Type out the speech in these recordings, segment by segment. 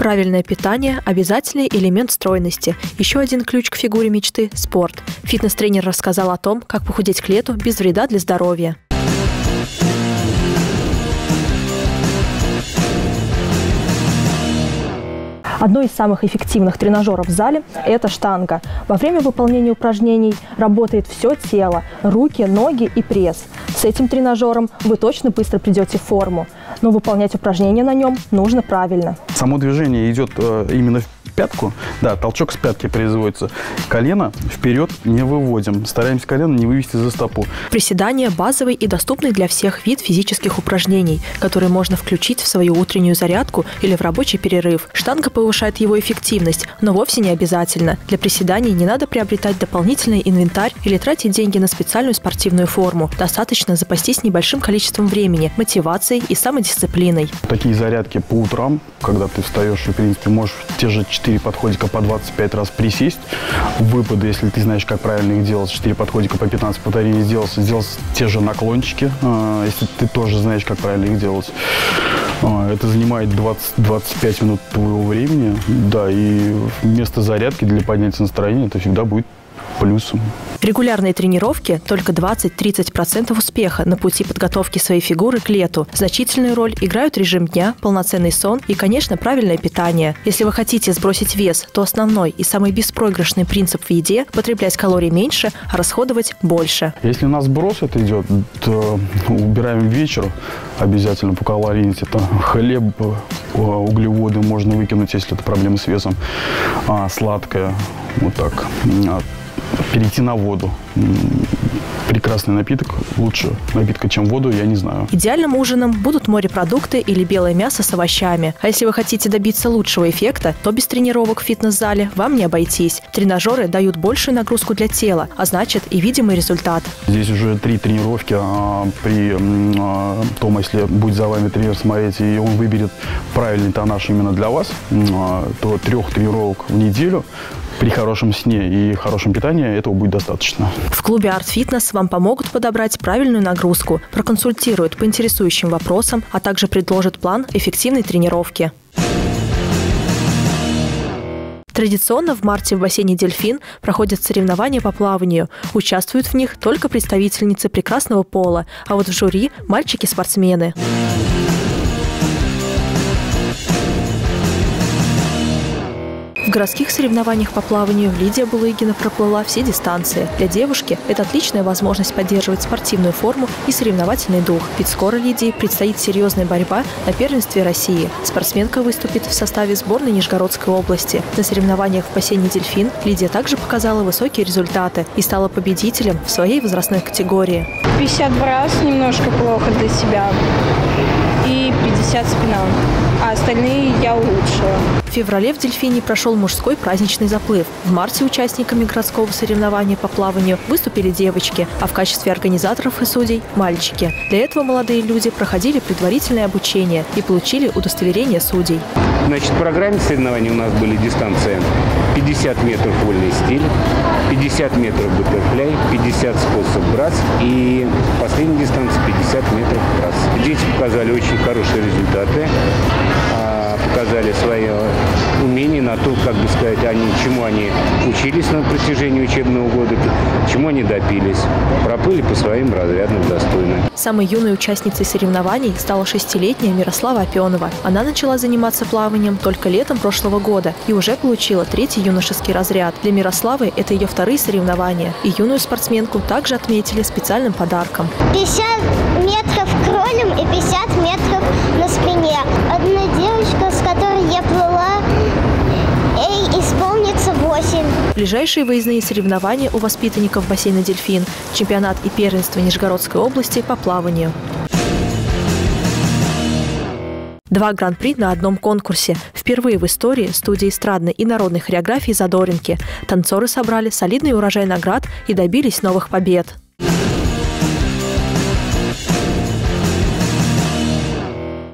Правильное питание – обязательный элемент стройности. Еще один ключ к фигуре мечты – спорт. Фитнес-тренер рассказал о том, как похудеть к лету без вреда для здоровья. Одно из самых эффективных тренажеров в зале – это штанга. Во время выполнения упражнений работает все тело – руки, ноги и пресс. С этим тренажером вы точно быстро придете в форму, но выполнять упражнения на нем нужно правильно. Само движение идет именно в пятку, да, толчок с пятки производится. Колено вперед не выводим, стараемся колено не вывести за стопу. Приседания – базовый и доступный для всех вид физических упражнений, которые можно включить в свою утреннюю зарядку или в рабочий перерыв. Штанга повышает его эффективность, но вовсе не обязательно. Для приседаний не надо приобретать дополнительный инвентарь или тратить деньги на специальную спортивную форму. Достаточно запастись небольшим количеством времени, мотивацией и самодисциплиной. Такие зарядки по утрам, когда ты встаешь и, в принципе, можешь те же 4 подходика по 25 раз присесть. Выпады, если ты знаешь, как правильно их делать, 4 подходика по 15 повторений сделать те же наклончики, если ты тоже знаешь, как правильно их делать. Это занимает 20-25 минут твоего времени. Да, и вместо зарядки для поднятия настроения это всегда будет плюсом. Регулярные тренировки – только 20-30% успеха на пути подготовки своей фигуры к лету. Значительную роль играют режим дня, полноценный сон и, конечно, правильное питание. Если вы хотите сбросить вес, то основной и самый беспроигрышный принцип в еде – потреблять калорий меньше, а расходовать больше. Если у нас сброс это идет, то убираем вечер обязательно по калорийности. Это хлеб, углеводы можно выкинуть, если это проблемы с весом, сладкое, вот так. Перейти на воду. Прекрасный напиток. Лучше напитка, чем воду, я не знаю. Идеальным ужином будут морепродукты или белое мясо с овощами. А если вы хотите добиться лучшего эффекта, то без тренировок в фитнес-зале вам не обойтись. Тренажеры дают большую нагрузку для тела, а значит и видимый результат. Здесь уже 3 тренировки. При том, если будет за вами тренер смотреть, и он выберет правильный тоннаж именно для вас, то 3 тренировок в неделю при хорошем сне и хорошем питании этого будет достаточно. В клубе Art Fitness вам помогут подобрать правильную нагрузку, проконсультируют по интересующим вопросам, а также предложат план эффективной тренировки. Традиционно в марте в бассейне «Дельфин» проходят соревнования по плаванию. Участвуют в них только представительницы прекрасного пола, а вот в жюри – мальчики-спортсмены. В городских соревнованиях по плаванию Лидия Булыгина проплыла все дистанции. Для девушки это отличная возможность поддерживать спортивную форму и соревновательный дух. Ведь скоро Лидии предстоит серьезная борьба на первенстве России. Спортсменка выступит в составе сборной Нижегородской области. На соревнованиях в бассейне «Дельфин» Лидия также показала высокие результаты и стала победителем в своей возрастной категории. 50 раз немножко плохо для себя и 50 спина, а остальные я улучшила. В феврале в «Дельфине» прошел мужской праздничный заплыв. В марте участниками городского соревнования по плаванию выступили девочки, а в качестве организаторов и судей – мальчики. Для этого молодые люди проходили предварительное обучение и получили удостоверение судей. Значит, в программе соревнований у нас были дистанции 50 метров вольный стиль, 50 метров баттерфляй, 50 способ брас и последняя дистанция 50 метров брас. Дети показали очень хорошие результаты, показали свое умение на то, как бы сказать, чему они учились на протяжении учебного года, чему они добились. Проплыли по своим разрядам достойно. Самой юной участницей соревнований стала 6-летняя Мирослава Опенова. Она начала заниматься плаванием только летом прошлого года и уже получила 3-й юношеский разряд. Для Мирославы это ее 2-е соревнования. И юную спортсменку также отметили специальным подарком. 50 метров кролем и 50 метров на спине. Одна девочка, с которой я плыла, ей исполнится 8. Ближайшие выездные соревнования у воспитанников бассейна «Дельфин» – чемпионат и первенство Нижегородской области по плаванию. 2 гран-при на одном конкурсе. Впервые в истории студии эстрадной и народной хореографии «Задоринки» танцоры собрали солидный урожай наград и добились новых побед.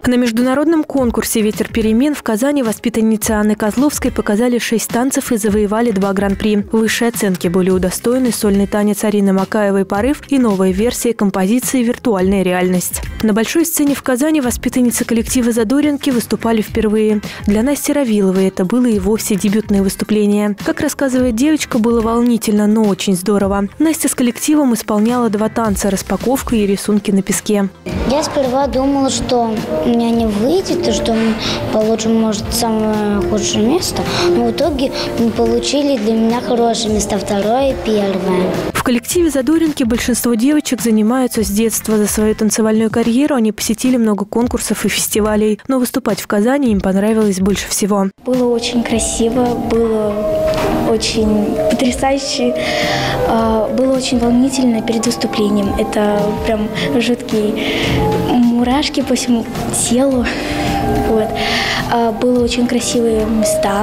На международном конкурсе «Ветер перемен» в Казани воспитанницы Анны Козловской показали 6 танцев и завоевали 2 гран-при. Высшие оценки были удостоены сольный танец Арины Макаевой «Порыв» и новая версия композиции «Виртуальная реальность». На большой сцене в Казани воспитанницы коллектива «Задоринки» выступали впервые. Для Насти Равиловой это было и вовсе дебютное выступление. Как рассказывает девочка, было волнительно, но очень здорово. Настя с коллективом исполняла 2 танца – распаковка и рисунки на песке. Я сперва думала, что у меня не выйдет, и что мы получим, может, самое худшее место. Но в итоге мы получили для меня хорошее место, 2-е и 1-е. В коллективе «Задоринки» большинство девочек занимаются с детства. За свою танцевальную карьеру они посетили много конкурсов и фестивалей. Но выступать в Казани им понравилось больше всего. Было очень красиво, было очень потрясающе, было очень волнительно перед выступлением. Это прям жуткие мурашки по всему телу. Вот. Было очень красивые места.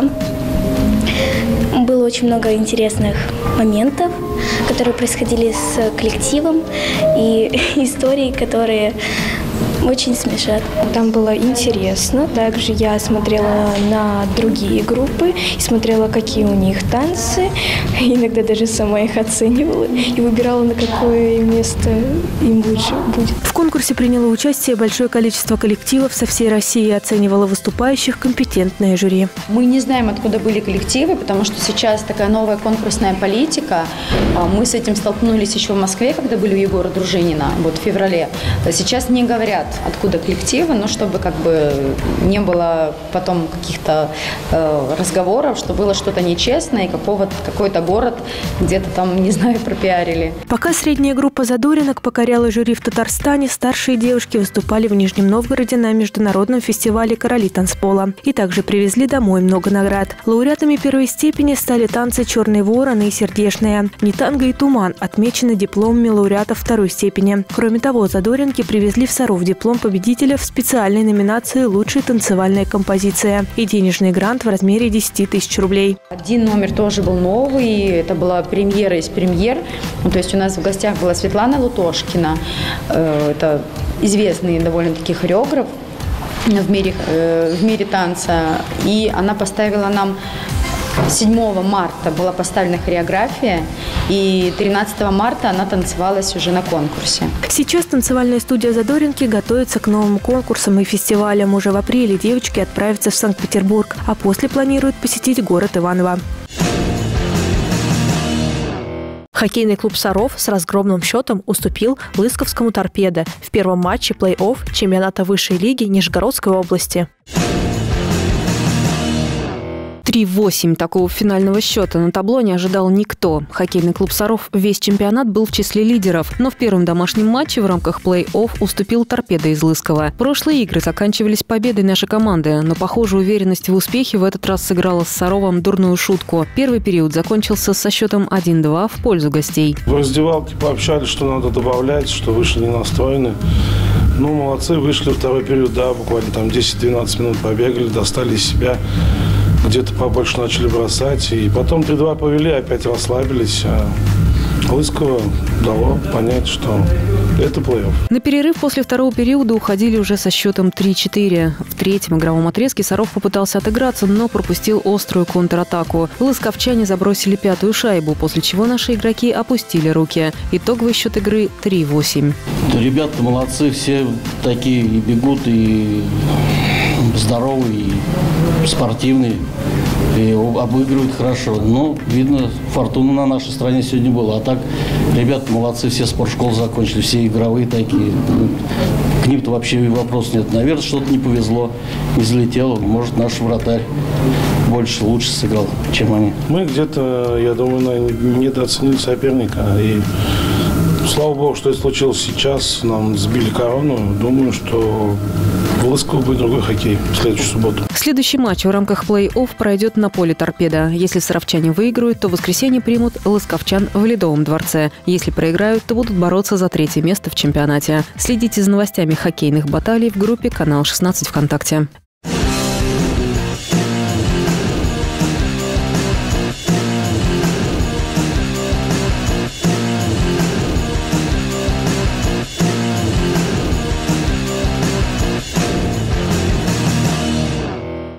Было очень много интересных моментов, которые происходили с коллективом, и истории, которые очень смешат. Там было интересно. Также я смотрела на другие группы и смотрела, какие у них танцы. Иногда даже сама их оценивала и выбирала, на какое место им лучше будет. В конкурсе приняло участие большое количество коллективов со всей России. Оценивало выступающих компетентное жюри. Мы не знаем, откуда были коллективы, потому что сейчас такая новая конкурсная политика. Мы с этим столкнулись еще в Москве, когда были у Егора Дружинина, вот в феврале. Сейчас не говорят, откуда коллективы, но чтобы как бы не было потом каких-то разговоров, что было что-то нечестное и какой-то город где-то там, не знаю, пропиарили. Пока средняя группа «Задоринок» покоряла жюри в Татарстане, старшие девушки выступали в Нижнем Новгороде на международном фестивале «Короли танцпола». И также привезли домой много наград. Лауреатами первой степени стали танцы «Черный ворон» и «Сердечная». «Не танго» и «Туман» отмечены дипломами лауреатов второй степени. Кроме того, «Задоринки» привезли в Саров диплом победителя в специальной номинации «Лучшая танцевальная композиция» и денежный грант в размере 10 тысяч рублей. Один номер тоже был новый, это была премьера из премьер. То есть у нас в гостях была Светлана Лутошкина, это известный довольно-таки хореограф в мире танца, и она поставила нам 7 марта была поставлена хореография, и 13 марта она танцевалась уже на конкурсе. Сейчас танцевальная студия «Задоринки» готовится к новым конкурсам и фестивалям. Уже в апреле девочки отправятся в Санкт-Петербург, а после планируют посетить город Иваново. Хоккейный клуб «Саров» с разгромным счетом уступил Лысковскому «Торпедо» в первом матче плей-офф чемпионата высшей лиги Нижегородской области. 3-8 такого финального счета на табло не ожидал никто. Хоккейный клуб «Саров» весь чемпионат был в числе лидеров, но в первом домашнем матче в рамках плей-офф уступил «Торпедо» из Лысково. Прошлые игры заканчивались победой нашей команды, но, похоже, уверенность в успехе в этот раз сыграла с «Саровом» дурную шутку. Первый период закончился со счетом 1-2 в пользу гостей. В раздевалке пообщались, что надо добавлять, что вышли не настроены. Ну, молодцы, вышли второй период, да, буквально там 10-12 минут побегали, достали из себя. Где-то побольше начали бросать. И потом 3-2 повели, опять расслабились. Лысково дало понять, что это плей-офф. На перерыв после второго периода уходили уже со счетом 3-4. В третьем игровом отрезке Саров попытался отыграться, но пропустил острую контратаку. Лысковчане забросили 5-ю шайбу, после чего наши игроки опустили руки. Итоговый счет игры 3-8. Ребята молодцы, все такие и бегут, и здоровые, и спортивные. И обыгрывают хорошо. Но, видно, фортуна на нашей стороне сегодня была. А так, ребята молодцы, все спортшколы закончили, все игровые такие. К ним-то вообще вопросов нет. Наверное, что-то не повезло, не залетело. Может, наш вратарь лучше сыграл, чем они. Мы где-то, я думаю, недооценили соперника. И слава богу, что это случилось сейчас. Нам сбили корону. Думаю, что в Лысково будет другой хоккей в следующую субботу. Следующий матч в рамках плей-офф пройдет на поле «Торпедо». Если саровчане выиграют, то в воскресенье примут лысковчан в Ледовом дворце. Если проиграют, то будут бороться за 3-е место в чемпионате. Следите за новостями хоккейных баталий в группе «Канал 16» ВКонтакте.